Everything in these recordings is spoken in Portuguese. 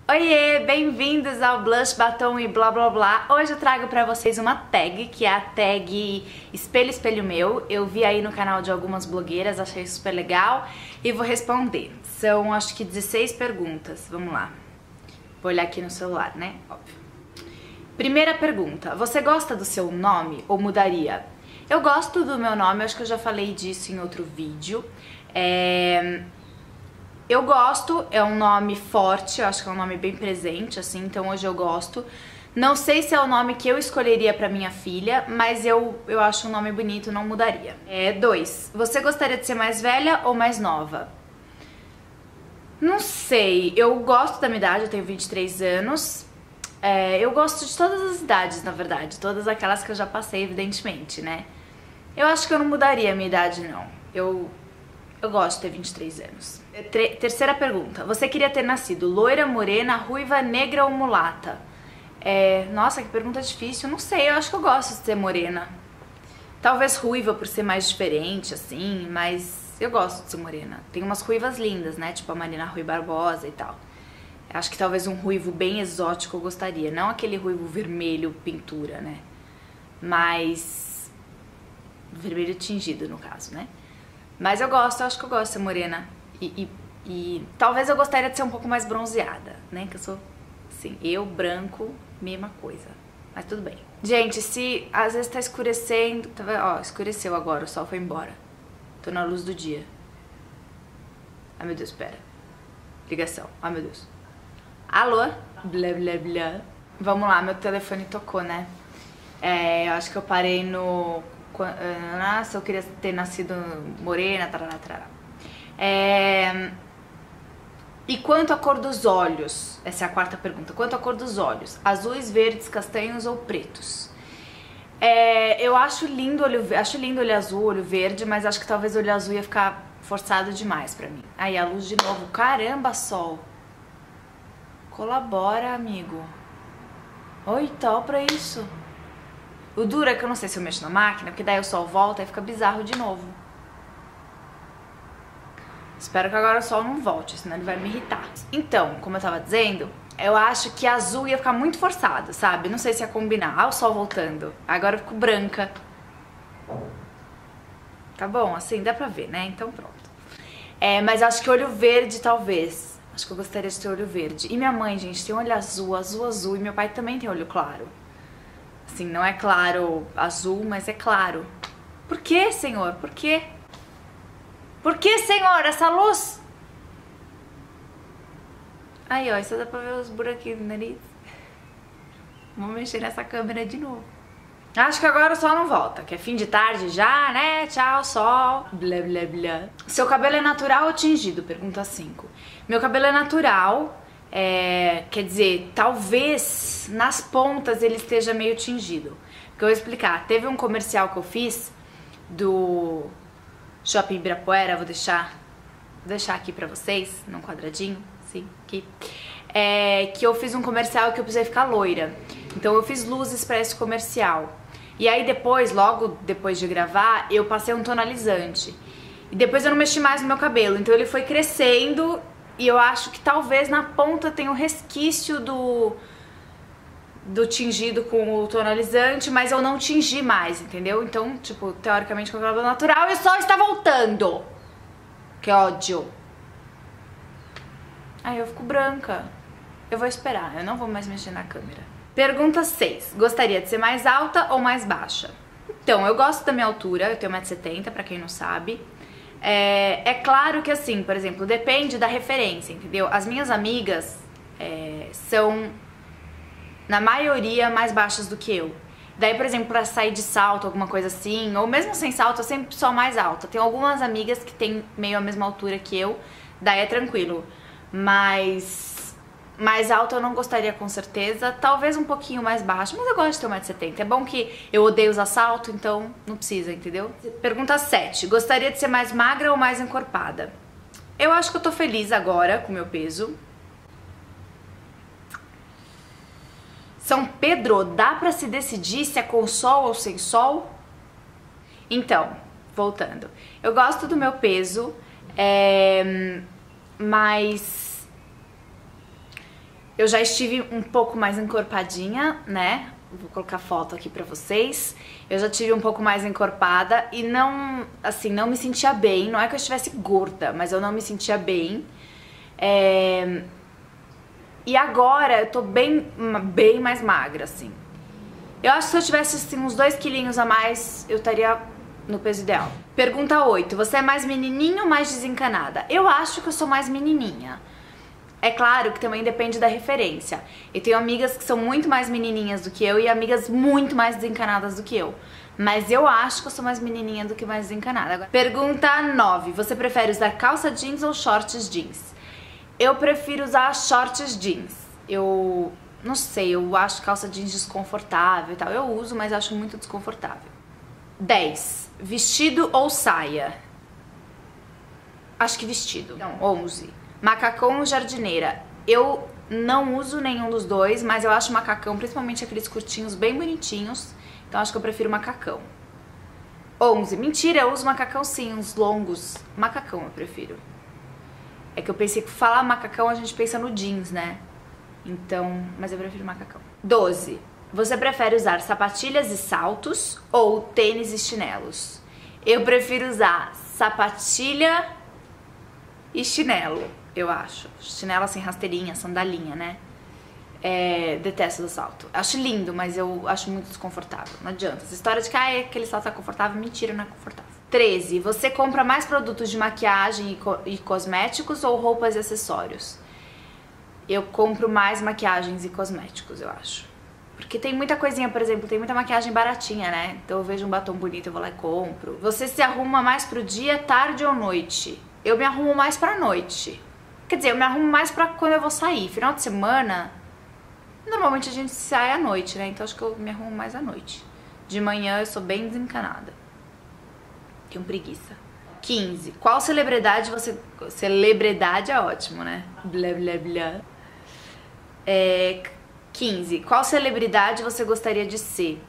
Oiê, bem-vindos ao Blush, Batom e blá blá blá. Hoje eu trago pra vocês uma tag, que é a tag Espelho Espelho Meu. Eu vi aí no canal de algumas blogueiras, achei super legal e vou responder. São acho que 16 perguntas, vamos lá. Vou olhar aqui no celular, né? Óbvio. Primeira pergunta, você gosta do seu nome ou mudaria? Eu gosto do meu nome, acho que eu já falei disso em outro vídeo. Eu gosto, é um nome forte, eu acho que é um nome bem presente, assim, então hoje eu gosto. Não sei se é o nome que eu escolheria pra minha filha, mas eu acho um nome bonito, não mudaria. 2. Você gostaria de ser mais velha ou mais nova? Não sei, eu gosto da minha idade, eu tenho 23 anos. Eu gosto de todas as idades, na verdade, todas aquelas que eu já passei, evidentemente, né? Eu acho que eu não mudaria a minha idade, não. Eu gosto de ter 23 anos. Terceira pergunta. Você queria ter nascido loira, morena, ruiva, negra ou mulata? Nossa, que pergunta difícil. Não sei, eu acho que eu gosto de ser morena. Talvez ruiva por ser mais diferente, assim, mas eu gosto de ser morena. Tem umas ruivas lindas, né? Tipo a Marina Rui Barbosa e tal. Acho que talvez um ruivo bem exótico eu gostaria. Não aquele ruivo vermelho pintura, né? Mas vermelho tingido, no caso, né? Mas eu acho que eu gosto de ser morena. E talvez eu gostaria de ser um pouco mais bronzeada, né? Que eu sou, assim, eu, branco, mesma coisa. Mas tudo bem. Gente, se às vezes tá escurecendo... Tá vendo? Ó, escureceu agora, o sol foi embora. Tô na luz do dia. Ai, meu Deus, pera. Ligação. Ai, meu Deus. Alô? Blá, blá, blá. Vamos lá, meu telefone tocou, né? Eu acho que eu parei no... se eu queria ter nascido morena, tarará, tarará. E quanto à cor dos olhos? Essa é a quarta pergunta. Quanto à cor dos olhos? Azuis, verdes, castanhos ou pretos? Eu acho lindo olho azul, olho verde, mas acho que talvez o olho azul ia ficar forçado demais pra mim. Aí, a luz de novo. Caramba, sol. Colabora, amigo. Oi, tal pra isso. O duro é que eu não sei se eu mexo na máquina, porque daí o sol volta e fica bizarro de novo. Espero que agora o sol não volte, senão ele vai me irritar. Então, como eu tava dizendo, eu acho que azul ia ficar muito forçado, sabe? Não sei se ia combinar. Ah, o sol voltando. Agora eu fico branca. Tá bom? Assim, dá pra ver, né? Então pronto. Mas acho que olho verde, talvez. Acho que eu gostaria de ter olho verde. E minha mãe, gente, tem olho azul, azul, azul. E meu pai também tem olho claro. Assim, não é claro azul, mas é claro. Por que, senhor? Por quê? Por que, senhor? Essa luz? Aí, ó, só dá pra ver os buraquinhos no nariz. Vou mexer nessa câmera de novo. Acho que agora o sol não volta, que é fim de tarde já, né? Tchau, sol. Blá, blá, blá. Seu cabelo é natural ou tingido? Pergunta 5. Meu cabelo é natural. Quer dizer, talvez nas pontas ele esteja meio tingido. Porque eu vou explicar. Teve um comercial que eu fiz do Shopping Ibirapuera, vou deixar aqui pra vocês, num quadradinho, assim, aqui. Que eu fiz um comercial que eu precisei ficar loira. Então eu fiz luzes pra esse comercial. E aí depois, logo depois de gravar, eu passei um tonalizante. E depois eu não mexi mais no meu cabelo, então ele foi crescendo. E eu acho que talvez na ponta tenha um resquício do tingido com o tonalizante, mas eu não tingi mais, entendeu? Então, tipo, teoricamente com o cabelo natural e o sol está voltando. Que ódio. Aí eu fico branca. Eu vou esperar, eu não vou mais mexer na câmera. Pergunta 6. Gostaria de ser mais alta ou mais baixa? Então, eu gosto da minha altura, eu tenho 1,70 m, pra quem não sabe. É claro que assim, por exemplo, depende da referência, entendeu? As minhas amigas são, na maioria, mais baixas do que eu. Daí, por exemplo, pra sair de salto, alguma coisa assim, ou mesmo sem salto, eu sempre sou mais alta. Tenho algumas amigas que têm meio a mesma altura que eu, daí é tranquilo. Mas mais alta eu não gostaria com certeza, talvez um pouquinho mais baixo, mas eu gosto de ter 1,70 m. É bom que eu odeio usar salto, então não precisa, entendeu? Pergunta 7. Gostaria de ser mais magra ou mais encorpada? Eu acho que eu tô feliz agora com o meu peso. São Pedro, dá pra se decidir se é com sol ou sem sol? Então, voltando. Eu gosto do meu peso, mas Eu já estive um pouco mais encorpadinha, né? Vou colocar foto aqui pra vocês. Eu já tive um pouco mais encorpada e não, assim, não me sentia bem. Não é que eu estivesse gorda, mas eu não me sentia bem. E agora eu tô bem mais magra, assim. Eu acho que se eu tivesse, assim, uns 2 quilinhos a mais, eu estaria no peso ideal. Pergunta 8. Você é mais menininha ou mais desencanada? Eu acho que eu sou mais menininha. É claro que também depende da referência. Eu tenho amigas que são muito mais menininhas do que eu e amigas muito mais desencanadas do que eu. Mas eu acho que eu sou mais menininha do que mais desencanada. Agora, pergunta 9. Você prefere usar calça jeans ou shorts jeans? Eu prefiro usar shorts jeans. Eu não sei, eu acho calça jeans desconfortável e tal. Eu uso, mas acho muito desconfortável. 10. Vestido ou saia? Acho que vestido. Não, 11. Macacão ou jardineira? Eu não uso nenhum dos dois, mas eu acho macacão, principalmente aqueles curtinhos bem bonitinhos. Então acho que eu prefiro macacão. 11. Mentira, eu uso macacão sim, uns longos. Macacão eu prefiro. É que eu pensei que falar macacão a gente pensa no jeans, né? Então, mas eu prefiro macacão. 12. Você prefere usar sapatilhas e saltos ou tênis e chinelos? Eu prefiro usar sapatilha e chinelo, eu acho. Chinelo assim, rasteirinha, sandalinha, né? Detesto do salto. Acho lindo, mas eu acho muito desconfortável. Não adianta. Essa história de que aquele salto é confortável, mentira, não é confortável. 13. Você compra mais produtos de maquiagem e cosméticos ou roupas e acessórios? Eu compro mais maquiagens e cosméticos, eu acho. Porque tem muita coisinha, por exemplo, tem muita maquiagem baratinha, né? Então eu vejo um batom bonito, eu vou lá e compro. Você se arruma mais pro dia, tarde ou noite? Eu me arrumo mais pra noite. Quer dizer, eu me arrumo mais pra quando eu vou sair. Final de semana, normalmente a gente sai à noite, né? Então acho que eu me arrumo mais à noite. De manhã eu sou bem desencanada. Tenho preguiça. 15. Qual celebridade você... Celebridade é ótimo, né? Blá, blá, blá. 15. Qual celebridade você gostaria de ser?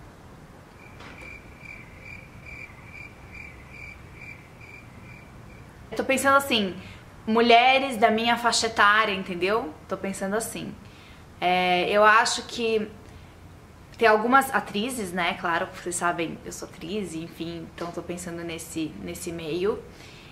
Eu tô pensando assim, mulheres da minha faixa etária, entendeu? Tô pensando assim. Eu acho que tem algumas atrizes, né? Claro, vocês sabem, eu sou atriz, enfim, então tô pensando nesse meio.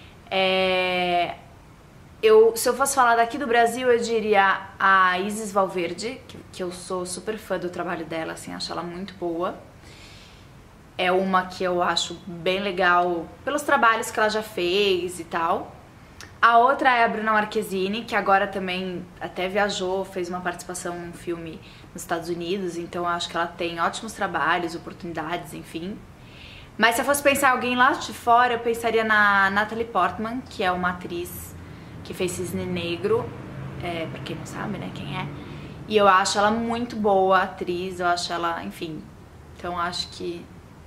Se eu fosse falar daqui do Brasil, eu diria a Isis Valverde, que eu sou super fã do trabalho dela, assim, acho ela muito boa. É uma que eu acho bem legal pelos trabalhos que ela já fez e tal. A outra é a Bruna Marquezine, que agora também até viajou, fez uma participação em um filme nos Estados Unidos, então eu acho que ela tem ótimos trabalhos, oportunidades, enfim. Mas se eu fosse pensar em alguém lá de fora, eu pensaria na Natalie Portman, que é uma atriz que fez Cisne Negro, pra quem não sabe, né, quem é. E eu acho ela muito boa atriz, eu acho ela, enfim. Então eu acho que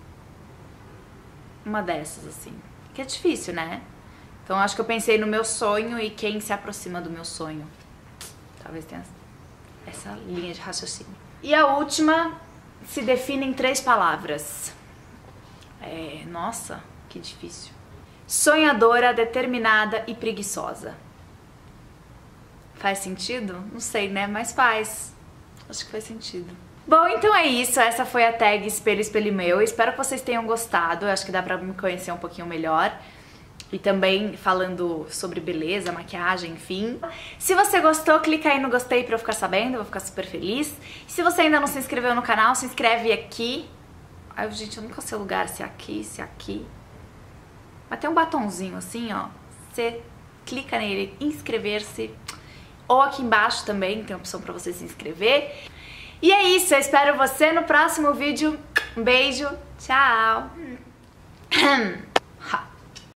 uma dessas, assim. Que é difícil, né? Então eu acho que eu pensei no meu sonho e quem se aproxima do meu sonho. Talvez tenha essa linha de raciocínio. E a última se define em 3 palavras. Nossa, que difícil. Sonhadora, determinada e preguiçosa. Faz sentido? Não sei, né? Mas faz. Acho que faz sentido. Bom, então é isso. Essa foi a tag Espelho, Espelho Meu. Espero que vocês tenham gostado. Eu acho que dá pra me conhecer um pouquinho melhor. E também falando sobre beleza, maquiagem, enfim. Se você gostou, clica aí no gostei pra eu ficar sabendo. Eu vou ficar super feliz. E se você ainda não se inscreveu no canal, se inscreve aqui. Ai, gente, eu nunca sei o lugar. Se é aqui, se é aqui. Mas tem um batonzinho assim, ó. Você clica nele, inscrever-se. Ou aqui embaixo também tem a opção pra você se inscrever. E é isso, eu espero você no próximo vídeo. Um beijo, tchau!